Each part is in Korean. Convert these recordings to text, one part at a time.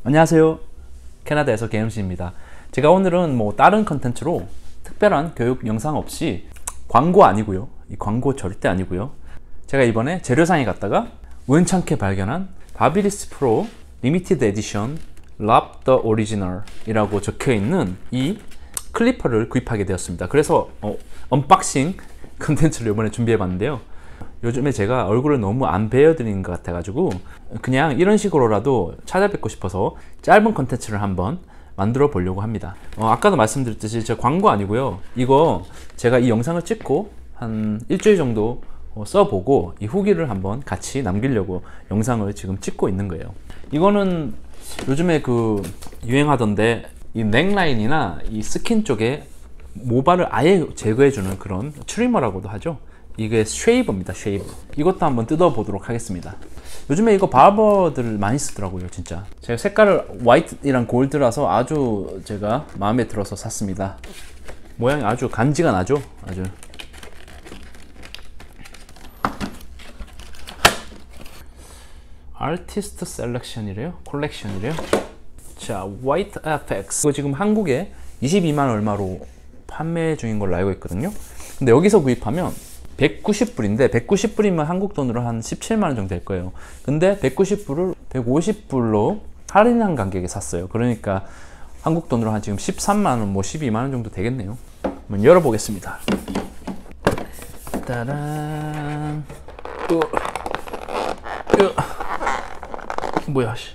안녕하세요. 캐나다에서 게임씨입니다. 제가 오늘은 다른 컨텐츠로 특별한 교육 영상 없이 광고 아니고요. 이 광고 절대 아니고요. 제가 이번에 재료상에 갔다가 우연찮게 발견한 바비리스 프로 리미티드 에디션 랍 더 오리지널 이라고 적혀있는 이 클리퍼를 구입하게 되었습니다. 그래서 언박싱 컨텐츠를 이번에 준비해봤는데요. 요즘에 제가 얼굴을 너무 안 베어드리는 것 같아가지고 그냥 이런 식으로라도 찾아뵙고 싶어서 짧은 컨텐츠를 한번 만들어 보려고 합니다. 아까도 말씀드렸듯이 저 광고 아니고요. 이거 제가 이 영상을 찍고 한 일주일 정도 써보고 이 후기를 한번 같이 남기려고 영상을 지금 찍고 있는 거예요. 이거는 요즘에 유행하던데 이 넥라인이나 이 스킨 쪽에 모발을 아예 제거해주는 그런 트리머라고도 하죠. 이게 쉐이버입니다. 쉐이버. 이것도 한번 뜯어 보도록 하겠습니다. 요즘에 이거 바버들 많이 쓰더라고요. 진짜 제가 색깔을 화이트이랑 골드라서 아주 제가 마음에 들어서 샀습니다. 모양이 아주 간지가 나죠. 아주 아티스트 셀렉션이래요. 콜렉션이래요. 자, 화이트 FX 이거 지금 한국에 22만 얼마로 판매 중인 걸로 알고 있거든요. 근데 여기서 구입하면 190불인데 190불이면 한국 돈으로 한 17만원 정도 될 거예요. 근데 190불을 150불로 할인한 가격에 샀어요. 그러니까 한국 돈으로 한 지금 13만원 12만원 정도 되겠네요. 한번 열어보겠습니다. 따란 뭐야 씨.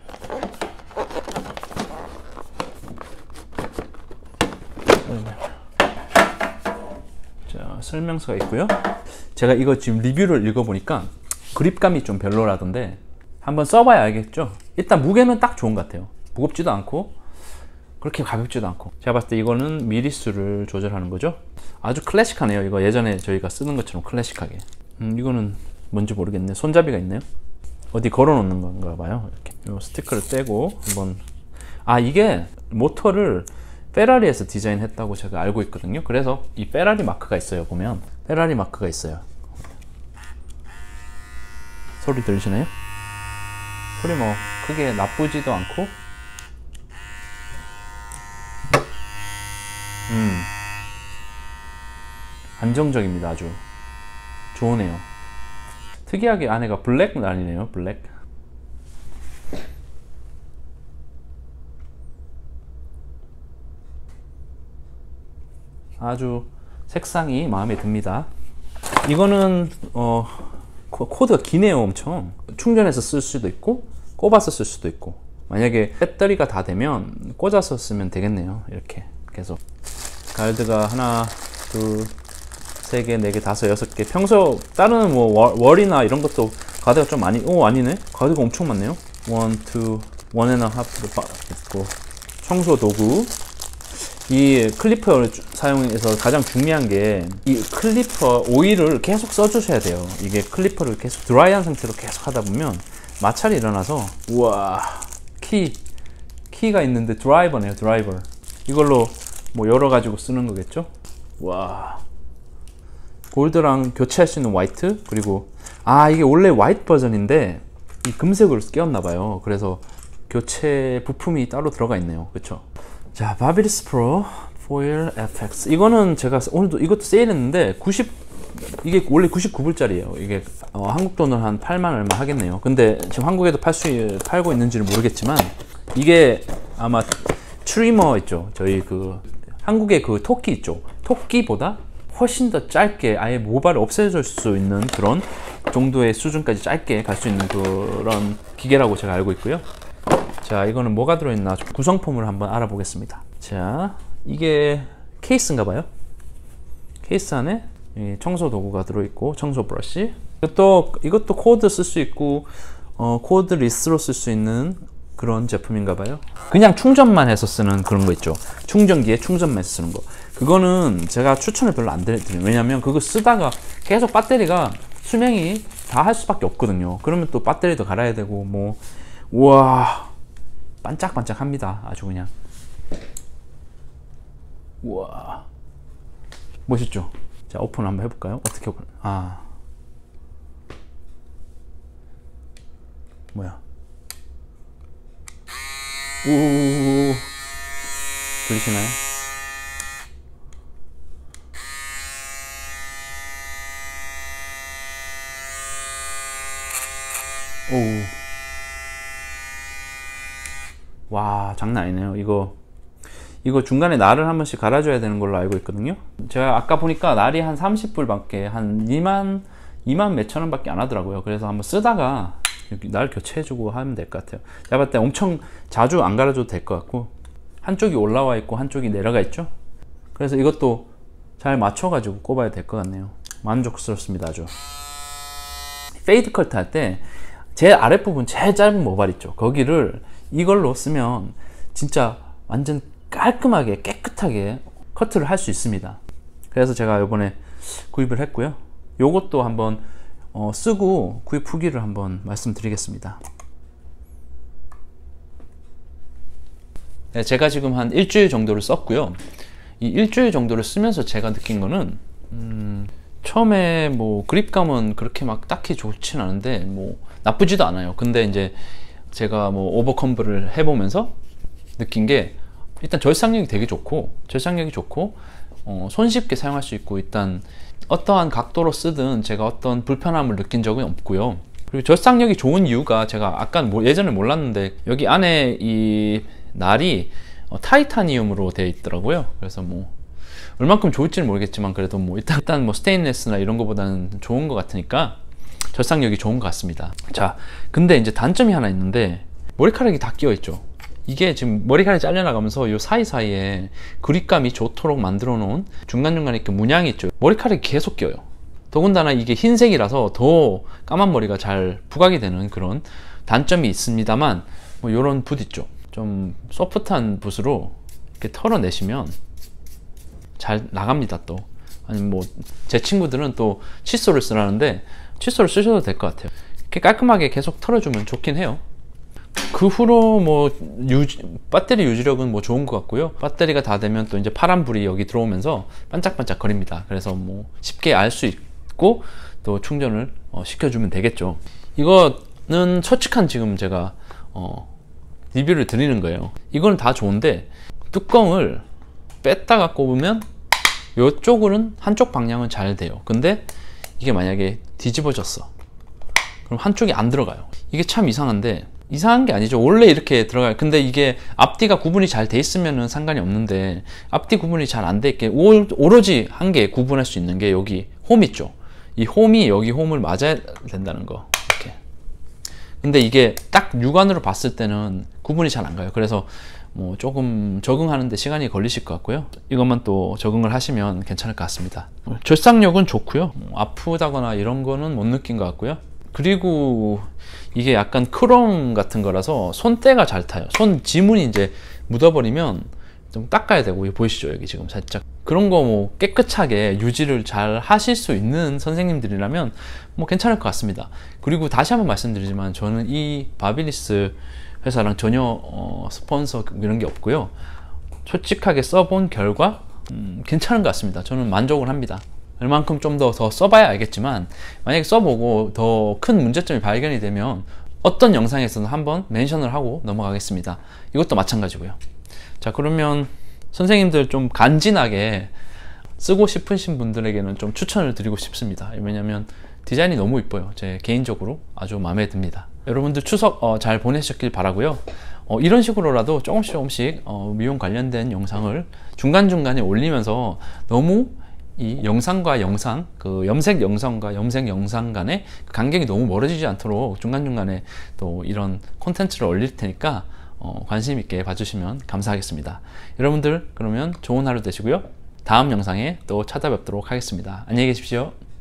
자, 설명서가 있고요. 제가 이거 지금 리뷰를 읽어보니까 그립감이 좀 별로라던데 한번 써봐야 알겠죠. 일단 무게는 딱 좋은 것 같아요. 무겁지도 않고 그렇게 가볍지도 않고. 제가 봤을 때 이거는 미리수를 조절하는 거죠. 아주 클래식하네요. 이거 예전에 저희가 쓰는 것처럼 클래식하게. 이거는 뭔지 모르겠네. 손잡이가 있네요. 어디 걸어 놓는 건가 봐요. 이렇게 이 스티커를 떼고 한번. 이게 모터를 페라리에서 디자인했다고 제가 알고 있거든요. 그래서 이 페라리 마크가 있어요. 보면 페라리 마크가 있어요. 소리 들리시나요? 소리 크게 나쁘지도 않고 안정적입니다. 아주 좋으네요. 특이하게 안에가 블랙 라인이네요. 블랙. 아주 색상이 마음에 듭니다. 이거는 코드가 기네요. 엄청. 충전해서 쓸 수도 있고 꼽아서 쓸 수도 있고, 만약에 배터리가 다 되면 꽂아서 쓰면 되겠네요. 이렇게 계속. 가이드가 하나, 둘, 세 개, 네 개, 다섯, 여섯 개. 평소 다른 월이나 이런 것도 가드가 좀 많이. 아니네. 가드가 엄청 많네요. 1 and a half 있고, 청소 도구. 이 클리퍼를 사용해서 가장 중요한 게 이 클리퍼 오일을 계속 써주셔야 돼요. 이게 클리퍼를 계속 드라이한 상태로 계속 하다 보면 마찰이 일어나서. 우와, 키가 있는데 드라이버네요. 드라이버. 이걸로 열어가지고 쓰는 거겠죠. 와, 골드랑 교체할 수 있는 화이트. 그리고 이게 원래 화이트 버전인데 이 금색으로 끼웠나봐요. 그래서 교체 부품이 따로 들어가 있네요. 그쵸? 자, 바비리스 프로 포일 FX. 이거는 제가 오늘도 이것도 세일했는데 이게 원래 99불짜리예요. 이게 한국 돈으로 한 8만 얼마 하겠네요. 근데 지금 한국에도 팔고 있는지는 모르겠지만, 이게 아마 트리머 있죠. 저희 한국의 토끼 있죠. 토끼보다 훨씬 더 짧게 아예 모발을 없애줄 수 있는 그런 정도의 수준까지 짧게 갈 수 있는 그런 기계라고 제가 알고 있고요. 자, 이거는 뭐가 들어있나 구성품을 한번 알아보겠습니다. 자, 이게 케이스인가 봐요. 케이스 안에 청소 도구가 들어있고, 청소 브러쉬. 이것도 코드 쓸 수 있고 코드 리스로 쓸 수 있는 그런 제품인가 봐요. 그냥 충전만 해서 쓰는 그런 거 있죠. 충전기에 충전만 해서 쓰는 거. 그거는 제가 추천을 별로 안 드려요. 왜냐면 그거 쓰다가 계속 배터리가 수명이 다 할 수밖에 없거든요. 그러면 또 배터리도 갈아야 되고 우와, 반짝반짝합니다. 아주 그냥. 우와, 멋있죠? 자, 오픈 한번 해볼까요? 어떻게 오픈? 뭐야? 우 들리시나요? 오. 와, 장난 아니네요. 이거 중간에 날을 한 번씩 갈아줘야 되는 걸로 알고 있거든요. 제가 아까 보니까 날이 한 30불밖에, 한 2만 몇천 원밖에 안 하더라고요. 그래서 한번 쓰다가 여기 날 교체해주고 하면 될 것 같아요. 제가 봤을 때 엄청 자주 안 갈아줘도 될 것 같고, 한쪽이 올라와 있고 한쪽이 내려가 있죠. 그래서 이것도 잘 맞춰가지고 꼽아야 될 것 같네요. 만족스럽습니다. 아주. 페이드 컬트 할 때 제일 아랫부분 제일 짧은 모발 있죠. 거기를 이걸로 쓰면 진짜 완전 깔끔하게 깨끗하게 커트를 할 수 있습니다. 그래서 제가 이번에 구입을 했고요. 요것도 한번 쓰고 구입 후기를 한번 말씀드리겠습니다. 네, 제가 지금 한 일주일 정도를 썼고요. 이 일주일 정도를 쓰면서 제가 느낀 거는 처음에 뭐 그립감은 그렇게 막 딱히 좋진 않은데 뭐 나쁘지도 않아요. 근데 이제 제가 뭐 오버컴브를 해보면서 느낀 게 일단 절삭력이 되게 좋고 손쉽게 사용할 수 있고, 일단 어떠한 각도로 쓰든 제가 어떤 불편함을 느낀 적은 없고요. 그리고 절삭력이 좋은 이유가 제가 아까 예전에 몰랐는데 여기 안에 이 날이 타이타니움으로 되어 있더라고요. 그래서 뭐 얼만큼 좋을지는 모르겠지만 그래도 뭐 일단 뭐 스테인리스나 이런 거보다는 좋은 것 같으니까 절삭력이 좋은 것 같습니다. 자, 근데 이제 단점이 하나 있는데 머리카락이 다 끼어 있죠. 이게 지금 머리카락이 잘려나가면서 이 사이사이에 그립감이 좋도록 만들어 놓은 중간중간에 이렇게 문양이 있죠. 머리카락이 계속 껴요. 더군다나 이게 흰색이라서 더 까만 머리가 잘 부각이 되는 그런 단점이 있습니다만, 뭐 이런 붓 있죠. 좀 소프트한 붓으로 이렇게 털어내시면 잘 나갑니다. 또 아니면 뭐 제 친구들은 또 칫솔을 쓰라는데 칫솔을 쓰셔도 될 것 같아요. 이렇게 깔끔하게 계속 털어주면 좋긴 해요. 그 후로 뭐 배터리 유지력은 뭐 좋은 것 같고요. 배터리가 다 되면 또 이제 파란불이 여기 들어오면서 반짝반짝 거립니다. 그래서 뭐 쉽게 알 수 있고 또 충전을 시켜주면 되겠죠. 이거는 처측한 지금 제가 리뷰를 드리는 거예요. 이건 다 좋은데 뚜껑을 뺐다가 꼽으면 이쪽은 한쪽 방향은 잘 돼요. 근데 이게 만약에 뒤집어졌어, 그럼 한쪽이 안 들어가요. 이게 참 이상한데, 이상한 게 아니죠. 원래 이렇게 들어가요. 근데 이게 앞뒤가 구분이 잘 돼 있으면 상관이 없는데 앞뒤 구분이 잘 안 돼 있게 오로지 한 개 구분할 수 있는 게 여기 홈 있죠. 이 홈이 여기 홈을 맞아야 된다는 거. 이렇게. 근데 이게 딱 육안으로 봤을 때는 구분이 잘 안 가요. 그래서 뭐 조금 적응하는데 시간이 걸리실 것 같고요. 이것만 또 적응을 하시면 괜찮을 것 같습니다. 절삭력은 좋고요. 아프다거나 이런 거는 못 느낀 것 같고요. 그리고 이게 약간 크롬 같은 거라서 손때가 잘 타요. 손 지문이 이제 묻어버리면 좀 닦아야 되고, 보이시죠? 여기 지금 살짝 그런 거 뭐 깨끗하게 유지를 잘 하실 수 있는 선생님들이라면 뭐 괜찮을 것 같습니다. 그리고 다시 한번 말씀드리지만 저는 이 바빌리스 회사랑 전혀 스폰서 이런 게 없고요. 솔직하게 써본 결과 괜찮은 것 같습니다. 저는 만족을 합니다. 얼만큼 좀 더 써봐야 알겠지만, 만약에 써보고 더 큰 문제점이 발견이 되면 어떤 영상에서는 한번 멘션을 하고 넘어가겠습니다. 이것도 마찬가지고요. 자, 그러면 선생님들 좀 간지나게 쓰고 싶으신 분들에게는 좀 추천을 드리고 싶습니다. 왜냐면 디자인이 너무 이뻐요. 제 개인적으로 아주 마음에 듭니다. 여러분들 추석 잘 보내셨길 바라고요. 이런 식으로라도 조금씩 미용 관련된 영상을 중간중간에 올리면서 너무 이 영상과 영상, 그 염색 영상과 염색 영상 간의 그 간격이 너무 멀어지지 않도록 중간중간에 또 이런 콘텐츠를 올릴 테니까 관심 있게 봐주시면 감사하겠습니다. 여러분들 그러면 좋은 하루 되시고요. 다음 영상에 또 찾아뵙도록 하겠습니다. 안녕히 계십시오.